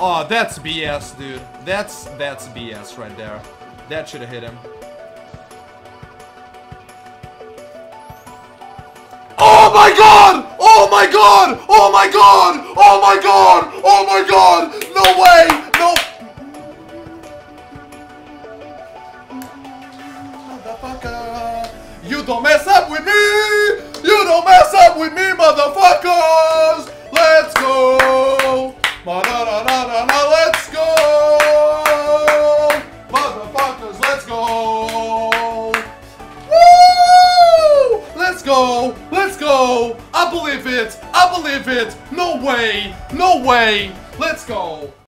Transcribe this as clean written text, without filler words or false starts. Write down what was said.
Oh, that's BS, dude. That's BS right there. That should have hit him. Oh my god! Oh my god! Oh my god! Oh my god! Oh my god! No way! No! Motherfucker! You don't mess up with me! You don't mess up with me, motherfuckers! Let's go! Let's go! Motherfuckers, let's go! Woo! Let's go! Let's go! I believe it! I believe it! No way! No way! Let's go!